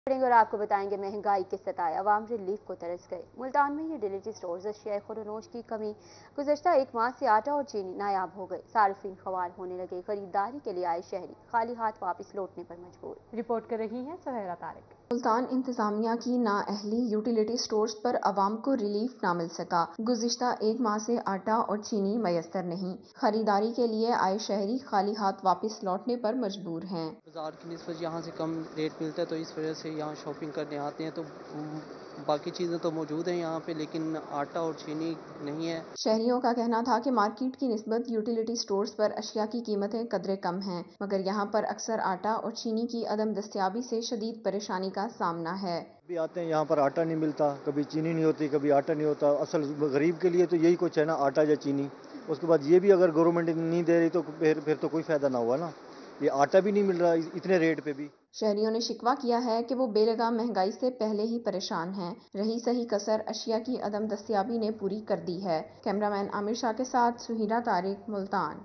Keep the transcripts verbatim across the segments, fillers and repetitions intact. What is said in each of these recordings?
और आपको बताएंगे महंगाई के सताए अवाम रिलीफ को तरस गए। मुल्तान में यूटिलिटी स्टोर्स अशिया खुरनोश की कमी गुज़श्ता एक माह से आटा और चीनी नायाब हो गए। सार्फिन खवाल होने लगे। खरीदारी के लिए आए शहरी खाली हाथ वापस लौटने पर मजबूर। रिपोर्ट कर रही हैं सुहैरा तारिक। मुल्तान इंतजामिया की नाअहली यूटिलिटी स्टोर्स पर आवाम को रिलीफ ना मिल सका। गुज़िश्ता एक माह से आटा और चीनी मयसर नहीं। खरीदारी के लिए आए शहरी खाली हाथ वापस लौटने पर मजबूर हैं। बाजार की निस्बत यहाँ से कम रेट मिलता है तो इस वजह से यहाँ शॉपिंग करने आते हैं। तो बाकी चीज़ें तो मौजूद हैं यहाँ पे, लेकिन आटा और चीनी नहीं है। शहरियों का कहना था कि मार्केट की निस्बत यूटिलिटी स्टोर्स पर अशिया की कीमतें कदरे कम हैं, मगर यहाँ पर अक्सर आटा और चीनी की अदम दस्तयाबी से शदीद परेशानी का सामना है। भी आते हैं यहाँ पर आटा नहीं मिलता, कभी चीनी नहीं होती, कभी आटा नहीं होता। असल गरीब के लिए तो यही कुछ है ना, आटा या चीनी। उसके बाद ये भी अगर गवर्नमेंट नहीं दे रही तो फिर फिर तो कोई फायदा ना हुआ ना। ये आटा भी नहीं मिल रहा इतने रेट पे भी। शहरियों ने शिकवा किया है कि वो बेलगाम महंगाई से पहले ही परेशान हैं। रही सही कसर अशिया की अदम दस्तयाबी ने पूरी कर दी है। कैमरामैन आमिर शाह के साथ सुहीरा तारिक, मुल्तान।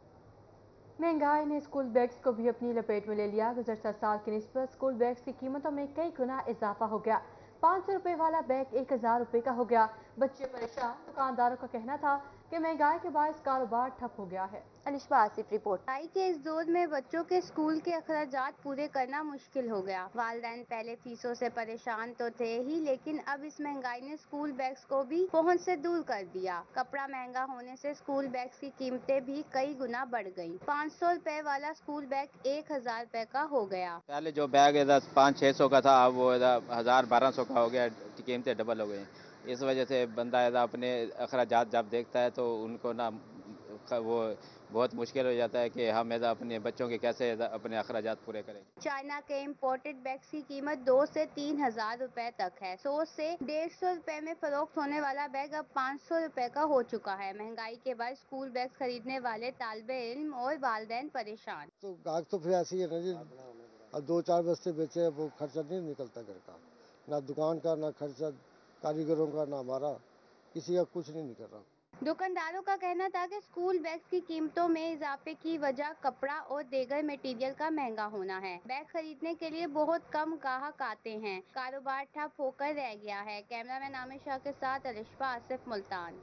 महंगाई ने स्कूल बैग्स को भी अपनी लपेट में ले लिया। गुज़श्ता साल की निस्बत स्कूल बैग्स की कीमतों में कई गुना इजाफा हो गया। पाँच सौ रुपये वाला बैग एक हजार रुपये का हो गया। बच्चे परेशान। दुकानदारों का कहना था कि महंगाई के बायस कारोबार ठप हो गया है। अलिशबा आसिफ रिपोर्ट। महंगाई के इस दौर में बच्चों के स्कूल के अखराजात पूरे करना मुश्किल हो गया। वालिदैन पहले फीसों से परेशान तो थे ही, लेकिन अब इस महंगाई ने स्कूल बैग्स को भी पहुंच से दूर कर दिया। कपड़ा महंगा होने से स्कूल बैग्स की कीमतें भी कई गुना बढ़ गयी। पाँच सौ रुपए वाला स्कूल बैग एक हजार रुपए का हो गया। पहले जो बैग पाँच छः सौ का था, अब वो हजार बारह सौ का हो गया। कीमतें डबल हो गई। इस वजह से बंदा अपने अखराजात जब देखता है तो उनको ना वो बहुत मुश्किल हो जाता है कि हम अपने बच्चों के कैसे अपने अखराजात पूरे करें। चाइना के इम्पोर्टेड बैग्स की कीमत दो से तीन हजार रुपए तक है। सौ से डेढ़ सौ रुपए में फरोख्त होने वाला बैग अब पाँच सौ रुपए का हो चुका है। महंगाई के बाद स्कूल बैग खरीदने वाले तालिबे इल्म और वालिदैन परेशान। तो गाहक तो फिर ऐसी है ना जी, अब दो चार बस्ते बेचे, वो खर्चा नहीं निकलता घर का, ना दुकान का, ना खर्चा कारीगरों का, ना हमारा, किसी का कुछ नहीं निकल रहा। दुकानदारों का कहना था कि स्कूल बैग्स की कीमतों में इजाफे की वजह कपड़ा और दीगर मटेरियल का महंगा होना है। बैग खरीदने के लिए बहुत कम ग्राहक आते हैं। कारोबार ठप होकर रह गया है। कैमरामैन आमिर शाह के साथ अलिशबा आसिफ, मुल्तान।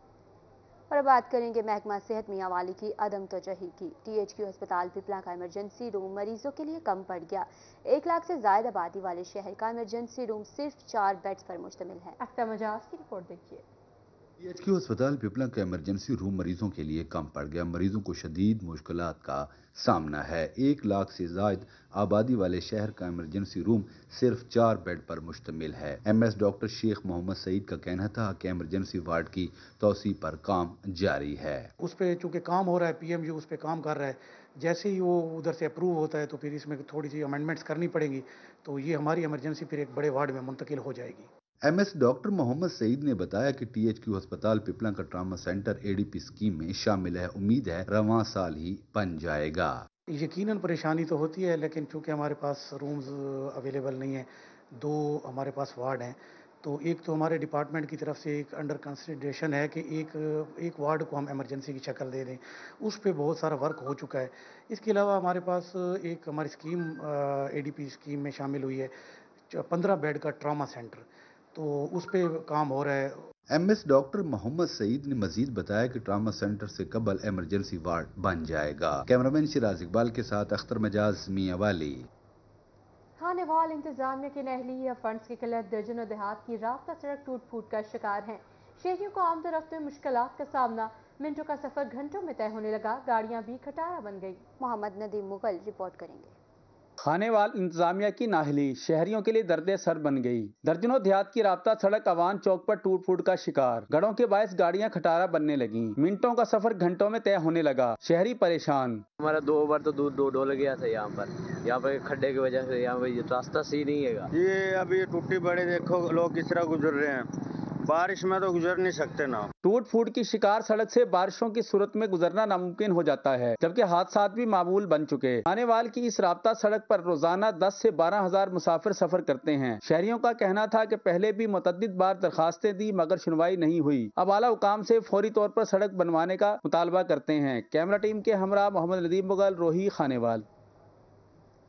और बात करेंगे महकमा सेहत मियांवाली की अदम तोजही की। टीएचक्यू अस्पताल पिपला का इमरजेंसी रूम मरीजों के लिए कम पड़ गया। एक लाख से ज्यादा आबादी वाले शहर का इमरजेंसी रूम सिर्फ चार बेड्स पर मुश्तमिल है। अख्तर मजाज की रिपोर्ट देखिए। टीएचक्यू अस्पताल पिपला का इमरजेंसी रूम मरीजों के लिए कम पड़ गया। मरीजों को शदीद मुश्किलात का सामना है। एक लाख से ज्यादा आबादी वाले शहर का इमरजेंसी रूम सिर्फ चार बेड पर मुश्तमिल है। एमएस डॉक्टर शेख मोहम्मद सईद का कहना था कि इमरजेंसी वार्ड की तोसी पर काम जारी है। उस पर चूंकि काम हो रहा है, पीएमयू उस पर काम कर रहा है। जैसे ही वो उधर से अप्रूव होता है तो फिर इसमें थोड़ी सी अमेंडमेंट्स करनी पड़ेंगी, तो ये हमारी इमरजेंसी फिर एक बड़े वार्ड में मुंतकिल हो जाएगी। एमएस डॉक्टर मोहम्मद सईद ने बताया कि टीएचक्यू अस्पताल पिपला का ट्रामा सेंटर एडीपी स्कीम में शामिल है। उम्मीद है रवां साल ही बन जाएगा। यकीनन परेशानी तो होती है, लेकिन चूंकि हमारे पास रूम्स अवेलेबल नहीं है, दो हमारे पास वार्ड हैं, तो एक तो हमारे डिपार्टमेंट की तरफ से एक अंडर कंसिडरेशन है कि एक एक वार्ड को हम इमरजेंसी की शक्ल दे दें। उस पर बहुत सारा वर्क हो चुका है। इसके अलावा हमारे पास एक हमारी स्कीम एडीपी स्कीम में शामिल हुई है पंद्रह बेड का ट्रामा सेंटर, तो उस पे काम हो रहा है। एमएस डॉक्टर मोहम्मद सईद ने मजीद बताया कि ट्रामा सेंटर से कबल इमरजेंसी वार्ड बन जाएगा। कैमरामैन शिराज इकबाल के साथ अख्तर मजाज, मियांवाली। खानेवाल इंतजामिया के नहली या फंड्स की किल्लत दर्जनों देहात की रास्ता सड़क टूट फूट का शिकार हैं। शहरियों को आमद रफ्त में मुश्किलात का सामना। मिनटों का सफर घंटों में तय होने लगा। गाड़ियां भी खटारा बन गई। मोहम्मद नदीम मुगल रिपोर्ट करेंगे। खानेवाल इंतजामिया की नाहली शहरियों के लिए दर्दे सर बन गई। दर्जनों देहात की राब्ता सड़क अवान चौक पर टूट फूट का शिकार। गड़ों के बायस गाड़ियां खटारा बनने लगी। मिनटों का सफर घंटों में तय होने लगा। शहरी परेशान। हमारा दो बार तो दूर दो डोल गया था यहाँ पर यहाँ पर खड्डे की वजह से। यहाँ पर रास्ता सही नहीं है। ये अभी टूटी बड़े देखो लोग किस तरह गुजर रहे हैं। बारिश में तो गुजर नहीं सकते ना। टूट फूट की शिकार सड़क से बारिशों की सूरत में गुजरना नामुमकिन हो जाता है, जबकि हादसात भी मामूल बन चुके। खानेवाल की इस राब्ता सड़क पर रोजाना दस से बारह हजार मुसाफिर सफर करते हैं। शहरियों का कहना था कि पहले भी मुतअद्दिद बार दरखास्तें दी मगर सुनवाई नहीं हुई। अब आला हुकाम से फौरी तौर पर सड़क बनवाने का मुतालबा करते हैं। कैमरा टीम के हमरा मोहम्मद नदीम मुगल, रोही, खानेवाल।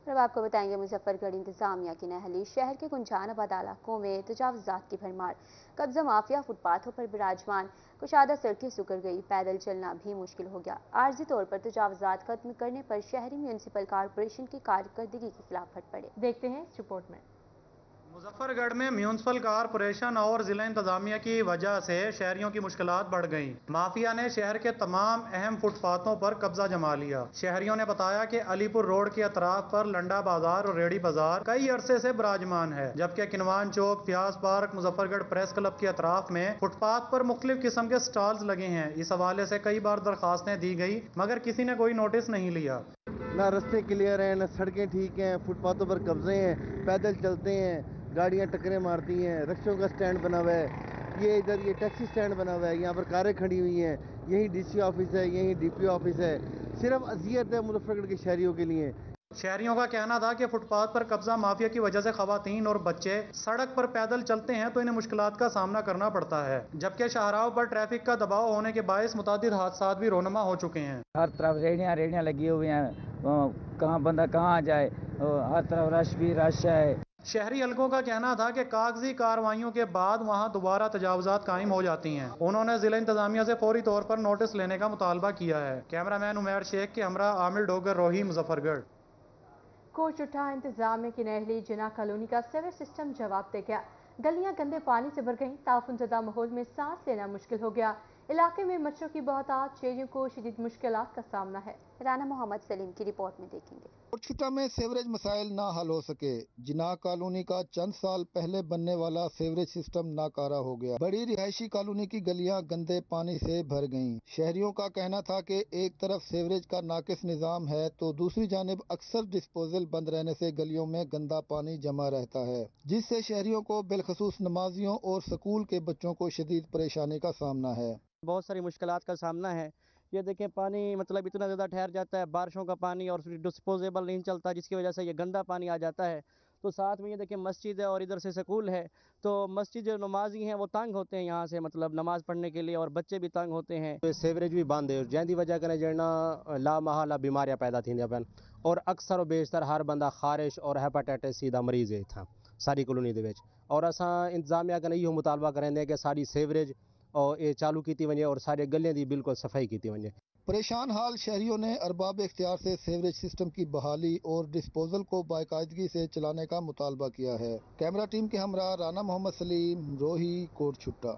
और अब आपको बताएंगे मुजफ्फरगढ़ इंतजामिया की नहली शहर के कुंजान आबाद इलाकों में तजावजात की भरमार। कब्जा माफिया फुटपाथों पर विराजमान, कुशादा सड़कें सुकर गई, पैदल चलना भी मुश्किल हो गया। आर्जी तौर पर तजावजात खत्म करने पर शहरी म्यूनसिपल कॉरपोरेशन की कारकर्दगी के खिलाफ फट पड़े। देखते हैं इस रिपोर्ट में। मुजफ्फरगढ़ में म्यूनसिपल कॉरपोरेशन और जिला इंतजामिया की वजह से शहरियों की मुश्किलात बढ़ गईं। माफिया ने शहर के तमाम अहम फुटपाथों पर कब्जा जमा लिया। शहरियों ने बताया कि अलीपुर रोड के अतराफ पर लंडा बाजार और रेडी बाजार कई अरसे से विराजमान है, जबकि किनवान चौक, प्याज पार्क, मुजफ्फरगढ़ प्रेस क्लब के अतराफ में फुटपाथ पर मुख्तलिफ किस्म के स्टॉल्स लगे हैं। इस हवाले से कई बार दरखास्तें दी गई मगर किसी ने कोई नोटिस नहीं लिया। ना रास्ते क्लियर हैं, ना सड़कें ठीक हैं, फुटपाथों पर कब्जे हैं, पैदल चलते हैं, गाड़ियाँ टक्करें मारती हैं, रिक्शों का स्टैंड बना हुआ है, ये इधर ये टैक्सी स्टैंड बना हुआ है, यहाँ पर कारें खड़ी हुई हैं, यहीं डीसी ऑफिस है, यहीं डीपीओ ऑफिस है। सिर्फ अजियत है मुजफ्फरगढ़ के शहरियों के लिए। शहरियों का कहना था कि फुटपाथ पर कब्जा माफिया की वजह से खवातीन और बच्चे सड़क पर पैदल चलते हैं तो इन्हें मुश्किलात का सामना करना पड़ता है, जबकि शाहराहों पर ट्रैफिक का दबाव होने के बायस मुतादिद हादसा भी रोनमा हो चुके हैं। हर तरफ रेडियाँ रेडियाँ लगी हुई हैं, कहाँ बंदा कहाँ जाए, हर तरफ रश भी रश है। शहरी हलकों का कहना था कि कागजी कार्रवाइयों के बाद वहां दोबारा तजावजात कायम हो जाती हैं। उन्होंने जिला इंतजामिया से फौरी तौर पर नोटिस लेने का मुतालबा किया है। कैमरामैन उमैर शेख के हमरा आमिर डोगर, रोही, मुजफ्फरगढ़। कोटचुट्टा इंतजामिया की नहली जिना कॉलोनी का सीवर सिस्टम जवाब दे गया। गलियां गंदे पानी से भर गईं, ताफुनज़दा माहौल में सांस लेना मुश्किल हो गया। इलाके में मच्छरों की बहुतायत, शहरियों को शदीद मुश्किलात का सामना है। राना मोहम्मद सलीम की रिपोर्ट में देखेंगे। कोटचुट्टा में सीवरेज मसाइल ना हल हो सके। जिना कॉलोनी का चंद साल पहले बनने वाला सीवरेज सिस्टम नाकारा हो गया। बड़ी रिहायशी कॉलोनी की गलियां गंदे पानी से भर गईं। शहरियों का कहना था कि एक तरफ सीवरेज का नाकिस निजाम है तो दूसरी जानिब अक्सर डिस्पोजल बंद रहने से गलियों में गंदा पानी जमा रहता है, जिससे शहरियों को बिलखसूस नमाजियों और स्कूल के बच्चों को शदीद परेशानी का सामना है। बहुत सारी मुश्किलात का सामना है। ये देखें, पानी मतलब इतना ज़्यादा ठहर जाता है, बारिशों का पानी, और डिस्पोजेबल नहीं चलता, जिसकी वजह से ये गंदा पानी आ जाता है। तो साथ में ये देखें मस्जिद है और इधर से स्कूल है, तो मस्जिद जो नमाजी हैं वो तंग होते हैं यहाँ से, मतलब नमाज पढ़ने के लिए, और बच्चे भी तंग होते हैं। तो सीवरेज भी बंद है, जैसी वजह करें जड़ना ला महाला बीमारियाँ पैदा थी अपन, और अक्सर बेशतर हर बंदा खारिश और हेपेटाइटिस सी दा मरीज है था सारी कॉलोनी दे विच। और असां इंतजामिया कने इहो मुतालबा करेंगे कि सारी सीवरेज और ये चालू की वजे और सारे गलियां की बिल्कुल सफाई की वजे। परेशान हाल शहरियों ने अरबाब इख्तियार से सीवरेज सिस्टम की बहाली और डिस्पोजल को बाकायदगी से चलाने का मुतालबा किया है। कैमरा टीम के हमरा राना मोहम्मद सलीम, रोही, कोटचुट्टा।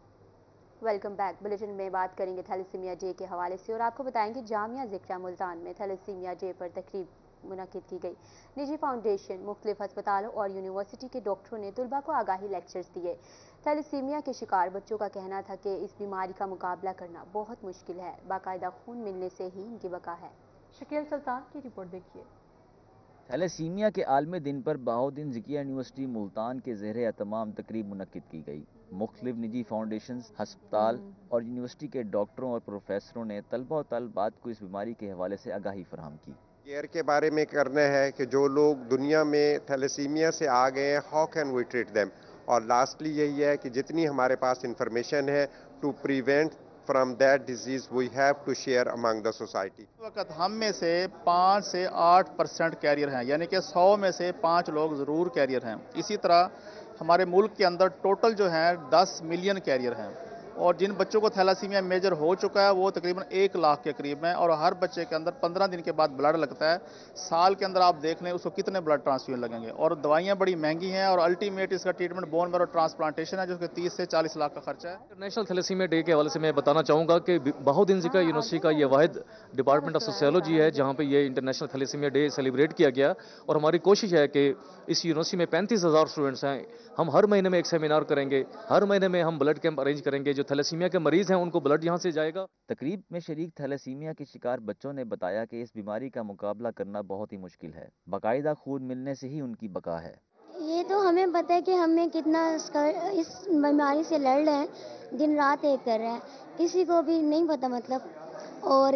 Welcome back. बुलेटिन में बात करेंगे थैलेसीमिया डे के हवाले से और आपको बताएंगे जामिया ज़िक्रा मुल्तान में थैलेसीमिया डे पर तकरीब मुनक्किद की गई। निजी फाउंडेशन, मुख्तलिफ अस्पतालों और यूनिवर्सिटी के डॉक्टरों ने तुलबा को आगाही लेक्चर्स दिए। थैलेसीमिया के शिकार बच्चों का कहना था कि इस बीमारी का मुकाबला करना बहुत मुश्किल है, बाकायदा खून मिलने से ही इनकी बका है। शकील सुल्तान की रिपोर्ट देखिए। थैलेसीमिया के आलमी दिन पर बहाउद्दीन ज़िकिया यूनिवर्सिटी मुल्तान के ज़ेरे एहतमाम तकरीब मुनक्किद की गई। मुख्तलिफ निजी फाउंडेशन, हस्पताल और यूनिवर्सिटी के डॉक्टरों और प्रोफेसरों ने तलबा और तलबात को इस बीमारी के हवाले से आगाही फराहम की। केयर के बारे में करना है कि जो लोग दुनिया में थैलेसीमिया से आ गए हैं, how can we treat them, और लास्टली यही है कि जितनी हमारे पास इंफॉर्मेशन है to prevent from that disease we have to share among the society. वक्त हम में से पाँच से आठ परसेंट कैरियर हैं, यानी कि सौ में से पाँच लोग ज़रूर कैरियर हैं। इसी तरह हमारे मुल्क के अंदर टोटल जो है दस मिलियन कैरियर हैं, और जिन बच्चों को थैलासीमिया मेजर हो चुका है वो तकरीबन एक लाख के करीब है, और हर बच्चे के अंदर पंद्रह दिन के बाद ब्लड लगता है। साल के अंदर आप देख लें उसको कितने ब्लड ट्रांसफ्यूजन लगेंगे, और दवाइयाँ बड़ी महंगी हैं, और अल्टीमेट इसका ट्रीटमेंट बोन मैरो ट्रांसप्लांटेशन है जो कि तीस से चालीस लाख का खर्चा है। इंटरनेशनल थैलेसीमिया डे के हवाले से मैं बताना चाहूँगा कि बहाउद्दीन ज़िकिया यूनिवर्सिटी का ये वाहिद डिपार्टमेंट ऑफ सोशियोलॉजी है जहाँ पे ये इंटरनेशनल थैलेसीमिया डे सेलिब्रेट किया गया, और हमारी कोशिश है कि इस यूनिवर्सिटी में पैंतीस हज़ार स्टूडेंट्स हैं। हम हर महीने में एक सेमिनार करेंगे, हर महीने में हम ब्लड कैंप अरेंज करेंगे, जो थैलेसीमिया के मरीज हैं उनको ब्लड यहाँ से जाएगा। तकरीब में शरीक थैलेसीमिया के शिकार बच्चों ने बताया कि इस बीमारी का मुकाबला करना बहुत ही मुश्किल है, बाकायदा खून मिलने से ही उनकी बका है। ये तो हमें पता है कि हमें कितना इस बीमारी से लड़ रहे हैं, दिन रात एक कर रहे हैं, किसी को भी नहीं पता मतलब, और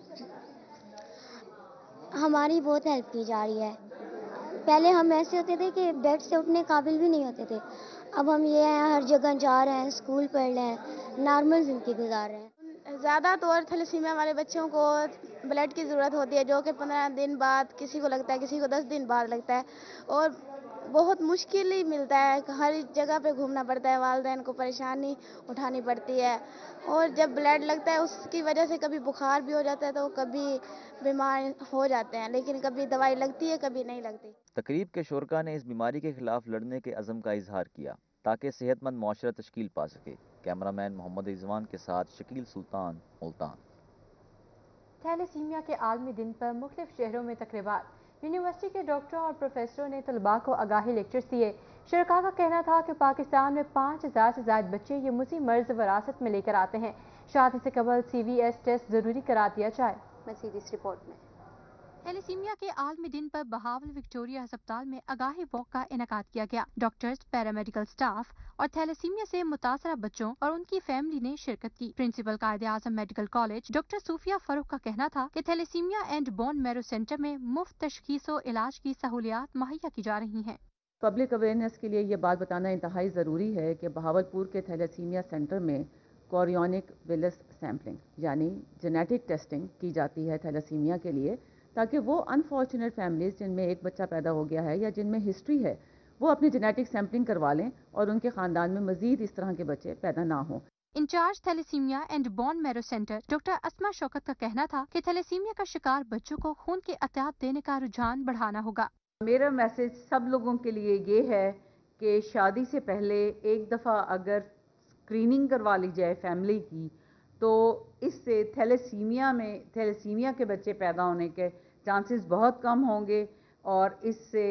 हमारी बहुत हेल्प की जा रही है। पहले हम ऐसे होते थे कि बेड से उठने काबिल भी नहीं होते थे, अब हम ये हैं हर जगह जा रहे हैं, स्कूल पढ़ रहे हैं, नॉर्मल ज़िंदगी गुजार रहे हैं। ज़्यादा तौर थैलेसीमिया वाले बच्चों को ब्लड की ज़रूरत होती है, जो कि पंद्रह दिन बाद किसी को लगता है, किसी को दस दिन बाद लगता है, और बहुत मुश्किल ही मिलता है। हर जगह पे घूमना पड़ता है, वालिदैन को परेशानी उठानी पड़ती है, और जब ब्लड लगता है उसकी वजह से कभी बुखार भी हो जाता है, तो कभी बीमार हो जाते हैं, लेकिन कभी दवाई लगती है, कभी नहीं लगती। तकरीब के शुरका ने इस बीमारी के खिलाफ लड़ने के अज़म का इजहार किया ताकि सेहतमंद मुआशरा तश्कील पा सके। कैमरामैन मोहम्मद रिजवान के साथ शकील सुल्तान, मुल्तान। थैलेसीमिया के आलमी दिन पर मुख्तलिफ शहरों में तकरीबात। यूनिवर्सिटी के डॉक्टरों और प्रोफेसरों ने तलबा को आगाही लेक्चर्स दिए। शरका का कहना था कि पाकिस्तान में पाँच हज़ार से ज़्यादा बच्चे ये मुसी मर्ज वरासत में लेकर आते हैं। शादी से कबल सी वी एस टेस्ट ज़रूरी करा दिया जाए। मज़ीद इस रिपोर्ट में। थैलेसीमिया के आलमी दिन पर बहावल विक्टोरिया अस्पताल में आगाही वॉक का इनेकाद किया गया। डॉक्टर्स, पैरामेडिकल स्टाफ और थैलेसीमिया से मुतासरा बच्चों और उनकी फैमिली ने शिरकत की। Principal Quaid-e Azam medical college doctor Sufia Farrukh का कहना था कि thalassemia and bone marrow centre में मुफ्त तशखीस और इलाज की सहूलियात मुहैया की जा रही हैं। पब्लिक अवेयरनेस के लिए ये बात बताना इंतहाई ज़रूरी है कि बहावलपुर के थैलेसीमिया सेंटर में कोरियोनिक विलिस सैम्पलिंग यानी जेनेटिक टेस्टिंग की जाती है थैलेसीमिया के लिए, ताकि वो अनफॉर्चुनेट फैमिलीज जिनमें एक बच्चा पैदा हो गया है या जिनमें हिस्ट्री है वो अपनी जेनेटिक सैम्पलिंग करवा लें और उनके खानदान में मजीद इस तरह के बच्चे पैदा ना हों। Incharge thalassemia and bone marrow centre doctor Asma Shaukat का कहना था कि थैलेसीमिया का शिकार बच्चों को खून के अतियात देने का रुझान बढ़ाना होगा। मेरा मैसेज सब लोगों के लिए ये है कि शादी से पहले एक दफ़ा अगर स्क्रीनिंग करवा ली जाए फैमिली की, तो इससे थैलेसीमिया में थैलेसीमिया के बच्चे पैदा होने के चांसेस बहुत कम होंगे और इससे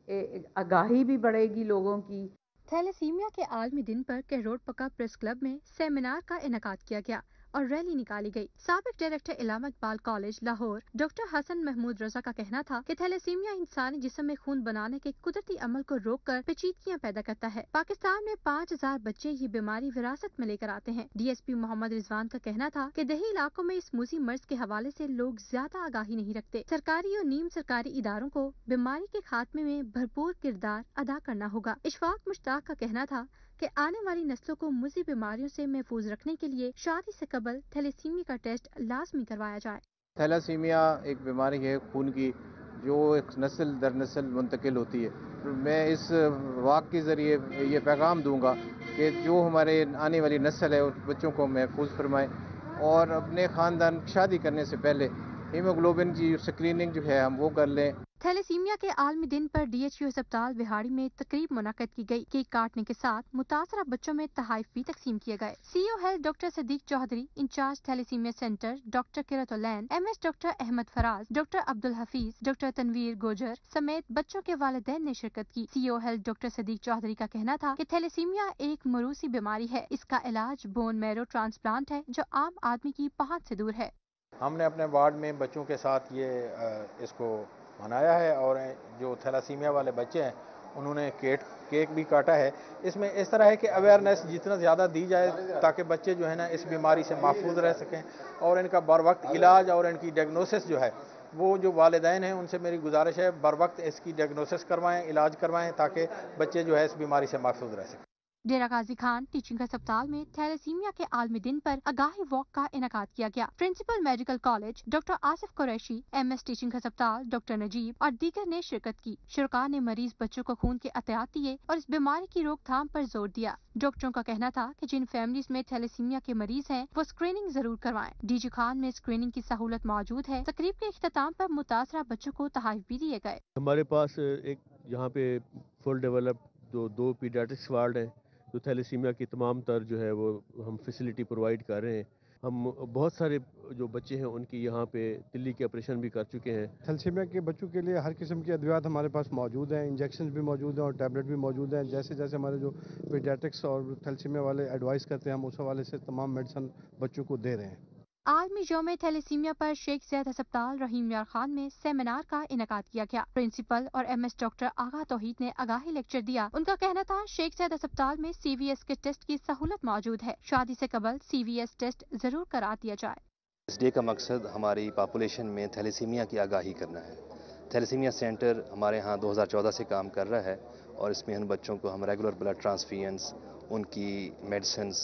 आगाही भी बढ़ेगी लोगों की। थैलेसीमिया के आलमी दिन पर कहरोड पक्का प्रेस क्लब में सेमिनार का इनेकाद किया गया और रैली निकाली गई। साबिक director Allama Iqbal college Lahore doctor Hasan Mahmood Raza का कहना था कि थैलेसीमिया इंसानी जिस्म में खून बनाने के कुदरती अमल को रोककर पेचीदगियां पैदा करता है। पाकिस्तान में पाँच हजार बच्चे ये बीमारी विरासत में लेकर आते हैं। D S P Mohammad Rizwan का कहना था कि देही इलाकों में इस मूसी मर्ज के हवाले से लोग ज्यादा आगाही नहीं रखते। सरकारी और नीम सरकारी इदारों को बीमारी के खात्मे में भरपूर किरदार अदा करना होगा। इशफाक मुश्ताक का कहना था कि आने वाली नस्लों को मुजी बीमारियों से महफूज रखने के लिए शादी से कबल थैलेसीमिया का टेस्ट लाजमी करवाया जाए। थैलेसीमिया एक बीमारी है खून की जो एक नस्ल दर नस्ल मुंतकिल होती है। मैं इस वाक़ के ज़रिए ये पैगाम दूंगा कि जो हमारे आने वाली नस्ल है उस बच्चों को महफूज फरमाएं और अपने ख़ानदान की शादी करने से पहले हीमोग्लोबिन की स्क्रीनिंग जो है हम वो कर लें। थैलेसीमिया के आलमी दिन पर डी एच यू अस्पताल बिहाड़ी में तकरीब मुनक्कद की गई। केक काटने के साथ मुतासरा बच्चों में तहाइफ भी तकसीम किए गए। C O health doctor Sadiq Chaudhry, incharge thalassemia centre doctor Qurratulain, M S doctor Ahmad Faraz, doctor Abdul Hafeez, doctor Tanveer Gujjar समेत बच्चों के वालिदैन ने शिरकत की। C O health doctor Sadiq Chaudhry का कहना था कि थैलेसीमिया एक मरूसी बीमारी है। इसका इलाज बोन मैरो ट्रांसप्लांट है जो आम आदमी की पहुंच से दूर है। हमने अपने वार्ड में बच्चों के साथ ये इसको मनाया है और जो थैलासीमिया वाले बच्चे हैं उन्होंने केक केक भी काटा है। इसमें इस तरह है कि अवेयरनेस जितना ज़्यादा दी जाए ताकि बच्चे जो है ना इस बीमारी से महफूज रह सकें और इनका बर वक्त इलाज और इनकी डायग्नोसिस जो है वो जो वालिदैन हैं उनसे मेरी गुजारिश है बर वक्त इसकी डायग्नोसिस करवाएं, इलाज करवाएं ताकि बच्चे जो है इस बीमारी से महफूज रह सकें। डेरा गाजी खान टीचिंग अस्पताल में थैलेसीमिया के आलमी दिन पर आगाही वॉक का इनेकाद किया गया। Principal medical college doctor Asif Qureshi, M S teaching अस्पताल डॉक्टर नजीब और दीगर ने शिरकत की। शुरका ने मरीज बच्चों को खून के अतियात दिए और इस बीमारी की रोकथाम पर जोर दिया। डॉक्टरों का कहना था कि जिन फैमिलीज में थैलेसीमिया के मरीज हैं वो स्क्रीनिंग जरूर करवाएं। डीजी खान में स्क्रीनिंग की सहूलत मौजूद है। तकरीब के इख्तिताम पर मुतासरा बच्चों को तहाइफ भी दिए गए। हमारे पास एक यहाँ पे फुल डेवलप जो दो पीडियाट्रिक्स वार्ड है तो थैलेसीमिया की तमाम तर जो है वो हम फैसिलिटी प्रोवाइड कर रहे हैं। हम बहुत सारे जो बच्चे हैं उनकी यहाँ पे दिल्ली के ऑपरेशन भी कर चुके हैं। थैलेसीमिया के बच्चों के लिए हर किस्म की अद्वियात हमारे पास मौजूद हैं, इंजेक्शन भी मौजूद हैं और टैबलेट भी मौजूद हैं। जैसे जैसे हमारे जो पीडियाट्रिक्स और थैलेसीमिया वाले एडवाइस करते हैं हम उस हवाले से तमाम मेडिसिन बच्चों को दे रहे हैं। आलमी यौम थैलेसीमिया पर शेख ज़ैद अस्पताल रहीम यार खान में सेमिनार का इनेकाद किया गया। प्रिंसिपल और एम एस डॉक्टर आगा तौहीद ने आगाही लेक्चर दिया। उनका कहना था शेख ज़ैद अस्पताल में सी वी एस के टेस्ट की सहूलत मौजूद है। शादी से कबल सी वी एस टेस्ट जरूर करा दिया जाए। इस डे का मकसद हमारी पॉपुलेशन में थैलेसीमिया की आगाही करना है। थैलेसीमिया सेंटर हमारे यहाँ दो हज़ार चौदह से काम कर रहा है और इसमें उन बच्चों को हम रेगुलर ब्लड ट्रांसफ्यूजन्स, उनकी मेडिसिन्स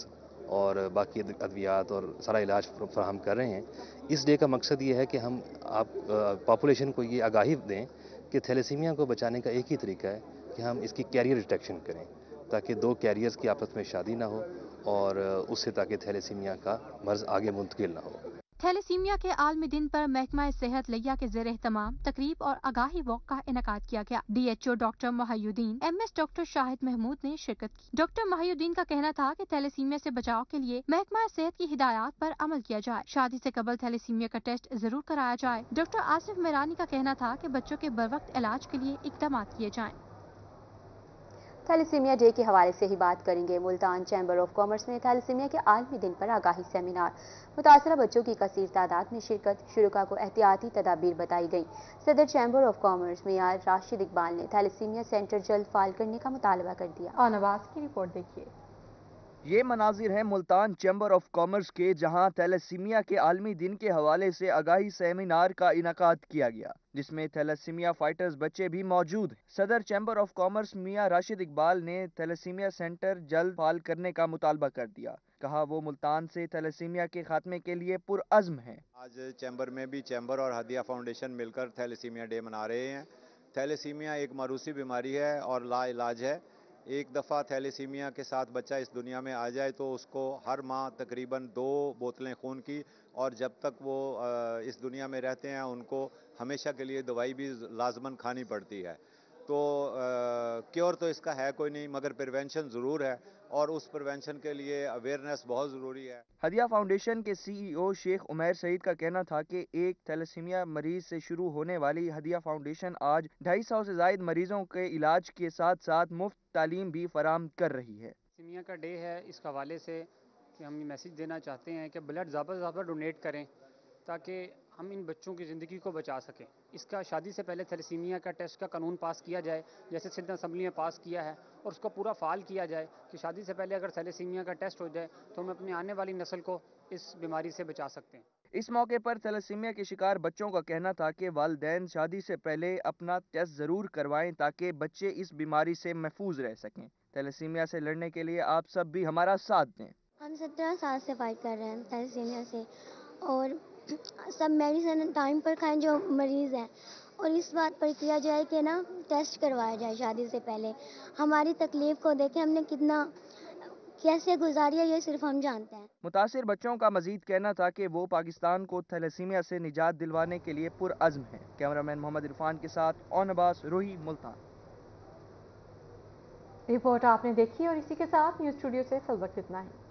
اور باقی ادویات اور سارا علاج فراہم کر رہے ہیں۔ اس ڈے کا مقصد یہ ہے کہ ہم آپ پاپولیشن کو یہ آگاہی دیں کہ تھیلیسیمیا کو بچانے کا ایک ہی طریقہ ہے کہ ہم اس کی کیریئر ڈیٹیکشن کریں، تاکہ دو کیریئرز کی آپس میں شادی نہ ہو اور اس سے تاکہ تھیلیسیمیا کا مرض آگے منتقل نہ ہو۔ تھیلیسیمیا کے عالمی دن پر محکمہ صحت لیا کے زیر اہتمام تقریب اور آگاہی واک کا انعقاد کیا گیا۔ D H O doctor Mohi uddin, M S doctor Shahid Mahmood نے شرکت کی۔ ڈاکٹر محی الدین کا کہنا تھا کہ تھیلیسیمیا سے بچاؤ کے لیے محکمہ صحت کی ہدایات پر عمل کیا جائے، شادی سے قبل تھیلیسیمیا کا ٹیسٹ ضرور کرایا جائے۔ ڈاکٹر آصف میرانی کا کہنا تھا کہ بچوں کے بروقت علاج کے لیے اقدامات کیے جائیں۔ تھیلیسیمیا ڈے کے حوالے سے ہی بات کریں گے۔ ملتان چیمبر آف کامرس میں تھیلیسیمیا کے عالمی دن پر آگاہی سیمینار، متاثرہ بچوں کی کثیر تعداد میں شرکت، شرکاء کو احتیاطی تدابیر بتائی گئی۔ صدر چیمبر آف کامرس میاں راشد اقبال نے تھیلیسیمیا سینٹر جلد فعال کرنے کا مطالبہ کر دیا۔ اور نواز کی رپورٹ دیکھیے۔ یہ مناظر ہیں ملتان چیمبر آف کامرس کے، جہاں تھیلیسیمیا کے عالمی دن کے حوالے سے آگاہی سیمینار کا انعقاد کیا گیا، جس میں تھیلیسیمیا فائٹرز بچے بھی موجود ہیں۔ صدر چیمبر آف کامرس میاں راشد اقبال نے تھیلیسیمیا سینٹر جلد فعال کرنے کا مطالبہ کر دیا۔ کہا وہ ملتان سے تھیلیسیمیا کے خاتمے کے لیے پرعزم ہیں۔ آج چیمبر میں بھی چیمبر اور ہدیہ فاؤنڈیشن مل کر تھیلیسیمیا ڈے منا رہے ہیں۔ تھیلیسیمیا ایک موروثی بیماری ہے اور لا علاج ہے۔ ایک دفعہ تھیلیسیمیا کے ساتھ بچہ اس دنیا میں آ جائے تو اس کو ہر ماہ تقریباً دو بوتلیں خون کی، اور جب تک وہ اس دنیا میں رہتے ہیں ان کو ہمیشہ کے لیے دوائی بھی لازماً کھانی پڑتی ہے۔ تو کیور تو اس کا ہے کوئی نہیں، مگر پریونشن ضرور ہے، اور اس پریونشن کے لیے اویئرنیس بہت ضروری ہے۔ ہدیہ فاؤنڈیشن کے سی ای او شیخ عمیر سعید کا کہنا تھا کہ ایک تھیلیسیمیا مریض سے شروع ہونے والی ہدیہ فاؤنڈیشن آج ڈھائی سو سے زائد مریضوں کے علاج کے ساتھ ساتھ مفت تعلیم بھی فراہم کر رہی ہے۔ تھیلیسیمیا کا ڈے ہے، اس حوالے سے کہ ہم یہ میسیج دینا چاہتے ہیں کہ بلڈ زیادہ سے زیادہ ڈونیٹ کریں تاکہ ہم ان بچوں کی زندگی کو بچا سکیں۔ اس کا شادی سے پہلے تھیلیسیمیا کا ٹیسٹ کا قانون پاس کیا جائے، جیسے سندھ اسمبلی نے پاس کیا ہے، اور اس کو پورا فعال کیا جائے کہ شادی سے پہلے اگر تھیلیسیمیا کا ٹیسٹ ہو جائے تو ہم اپنی آنے والی نسل کو اس بیماری سے بچا سکتے ہیں۔ اس موقع پر تھیلیسیمیا کے شکار بچوں کا کہنا تھا کہ والدین شادی سے پہلے اپنا ٹیسٹ ضرور کروائیں تاکہ بچے اس بیماری سے محفوظ رہ سکیں۔ تھیلیسیمیا سے لڑنے کے لیے آپ سب بھی ہمارا ساتھ دیں۔ ہم سترہ سال سے فائٹ کر رہے ہیں تھیلیسیمیا سے، اور سب میڈیسن ٹائم پر کھائیں جو مریض ہیں، اور اس بات پر کیا جائے کہ نا ٹیسٹ کروایا جائے شادی سے پہلے۔ ہماری تکلیف کو دیکھیں ہم نے کتنا کیسے گزاری ہے، یہ صرف ہم جانتے ہیں۔ متاثر بچوں کا مزید کہنا تھا کہ وہ پاکستان کو تھیلیسیمیا سے نجات دلوانے کے لیے پرعزم ہیں۔ کیمرامین محمد عرفان کے ساتھ اون عباس، روہی، ملتان۔ رپورٹ آپ نے دیکھی، اور اسی کے ساتھ نیوز اسٹوڈیو سے فی الوقت اتنا ہی۔